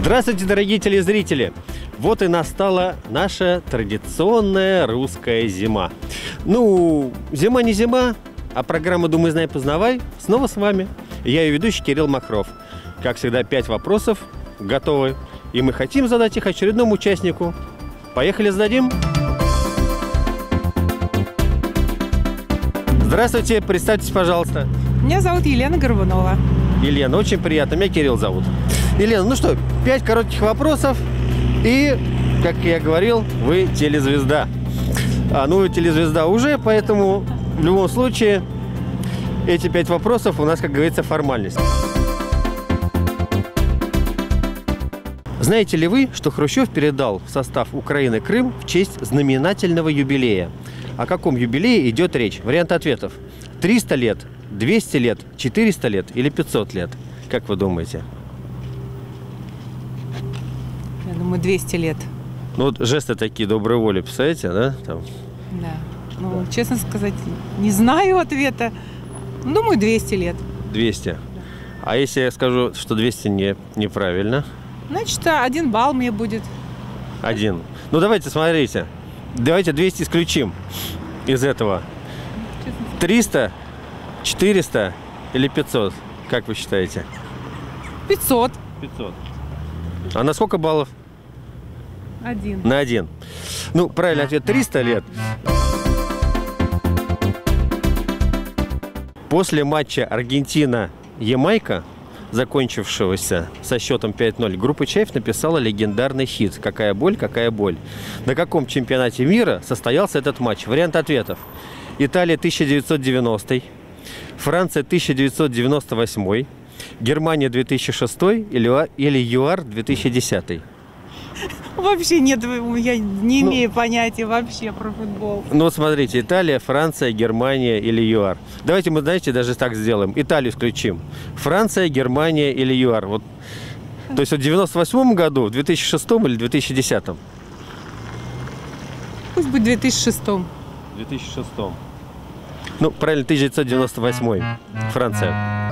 Здравствуйте, дорогие телезрители! Вот и настала наша традиционная русская зима. Ну, зима не зима, а программа «Думай, знай, познавай» снова с вами. Я ее ведущий Кирилл Махров. Как всегда, 5 вопросов готовы. И мы хотим задать их очередному участнику. Поехали, зададим! Здравствуйте, представьтесь, пожалуйста. Меня зовут Елена Горбунова. Елена, очень приятно. Меня Кирилл зовут. Елена, ну что, 5 коротких вопросов. И, как я говорил, вы телезвезда. Вы телезвезда уже, поэтому в любом случае эти 5 вопросов у нас, как говорится, формальность. Знаете ли вы, что Хрущев передал в состав Украины Крым в честь знаменательного юбилея? О каком юбилее идет речь? Варианты ответов: 300 лет, 200 лет, 400 лет или 500 лет? Как вы думаете? Я думаю, 200 лет. Ну вот жесты такие доброй воли, представляете, да? Там. Да. Ну, честно сказать, не знаю ответа. Думаю, 200 лет. 200. А если я скажу, что 200 неправильно? Значит, 1 балл мне будет. 1. Ну давайте, смотрите. Давайте 200 исключим из этого. 300, 400 или 500? Как вы считаете? 500. 500. А на сколько баллов? 1. На 1. Ну, правильный ответ 300 лет. После матча Аргентина-Ямайка, закончившегося со счетом 5-0, группа Чайф написала легендарный хит «Какая боль, какая боль». На каком чемпионате мира состоялся этот матч? Вариант ответов: Италия 1990, Франция 1998, Германия 2006 или ЮАР 2010. Вообще нет, я не имею понятия вообще про футбол. Ну вот смотрите, Италия, Франция, Германия или ЮАР. Давайте мы, знаете, даже так сделаем. Италию исключим. Франция, Германия или ЮАР. Вот. То есть в 98 году, в 2006 или 2010? Пусть будет в 2006. 2006. Ну, правильно, 1998. Франция.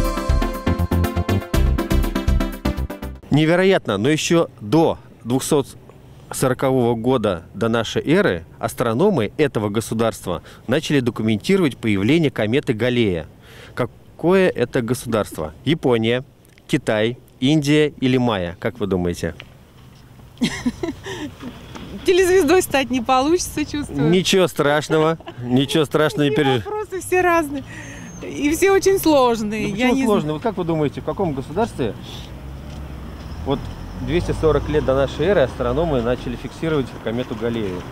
Невероятно, но еще до 240 года до нашей эры астрономы этого государства начали документировать появление кометы Галлея. Какое это государство? Япония, Китай, Индия или Майя? Как вы думаете? Телезвездой стать не получится, чувствую. Ничего страшного. Ничего страшного не переживайте. Вопросы все разные. И все очень сложные. Ну, почему сложные? Вот как вы думаете, в каком государстве вот 240 лет до нашей эры астрономы начали фиксировать комету Галлею?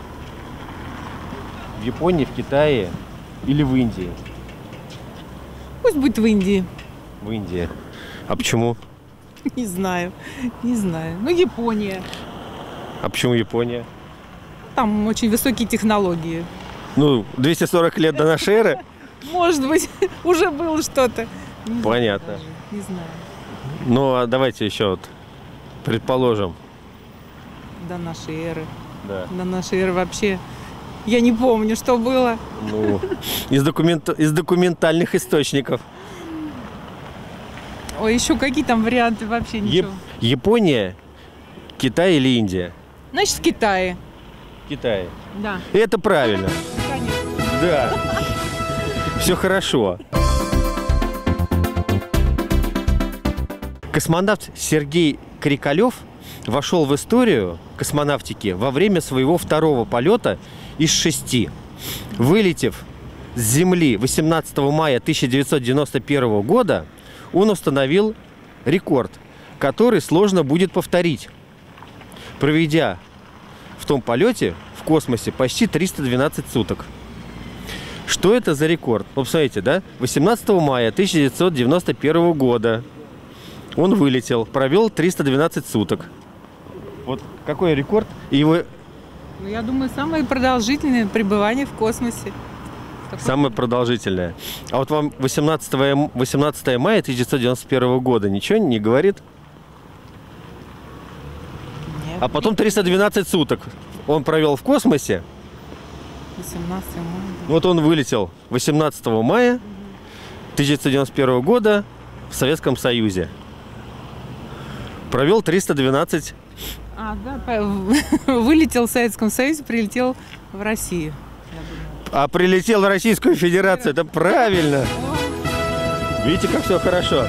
В Японии, в Китае или в Индии? Пусть будет в Индии. В Индии. А почему? Не знаю. Не знаю. Ну, Япония. А почему Япония? Там очень высокие технологии. Ну, 240 лет до нашей эры? Может быть, уже было что-то. Понятно. Не знаю. Ну, а давайте еще вот предположим. До нашей эры. Да. До нашей эры вообще я не помню, что было. Ну, из документальных источников. Ой, еще какие там варианты, вообще ничего. Япония, Китай или Индия? Значит, в Китае. Китай. Да. Это правильно. Конечно. Да. Все хорошо. Космонавт Сергей Крикалев вошел в историю космонавтики во время своего 2-го полета из 6. Вылетев с Земли 18 мая 1991 года, он установил рекорд, который сложно будет повторить, проведя в том полете в космосе почти 312 суток. Что это за рекорд? Ну, посмотрите, да? 18 мая 1991 года он вылетел, провел 312 суток. Вот какой рекорд? Его... Ну, я думаю, самое продолжительное пребывание в космосе. Самое продолжительное. А вот вам 18 мая 1991 года ничего не говорит? Нет. А потом 312 суток он провел в космосе. 18 мая. Вот он вылетел 18 мая 1991 года в Советском Союзе. Провел 312. Вылетел в Советском Союзе, прилетел в Россию. А прилетел в Российскую Федерацию. Это правильно. Видите, как все хорошо.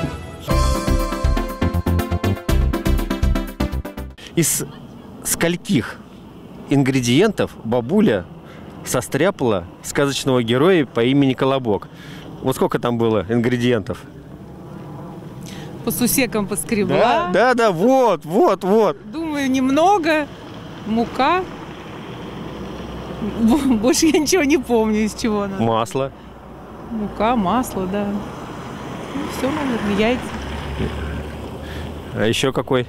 Из скольких ингредиентов бабуля состряпала сказочного героя по имени Колобок? Вот сколько там было ингредиентов? По сусекам поскребла. Да, вот. Думаю, немного. Мука. Больше я ничего не помню, из чего она. Масло. Мука, масло, да. Ну, все, наверное, яйца. А еще какой?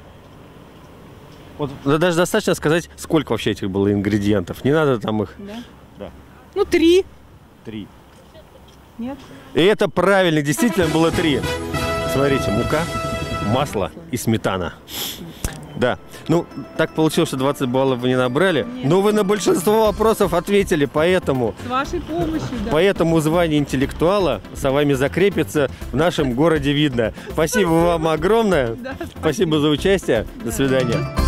Вот даже достаточно сказать, сколько вообще этих было ингредиентов. Не надо там их... Да. Ну, 3. 3. Нет? И это правильно, действительно было 3. Смотрите, мука, масло и сметана. Да. Ну, так получилось, что 20 баллов вы не набрали. Нет. Но вы на большинство вопросов ответили, поэтому... С вашей помощью, да. Поэтому звание интеллектуала за вами закрепится в нашем городе Видно. Спасибо вам огромное. Да, спасибо за участие. До свидания.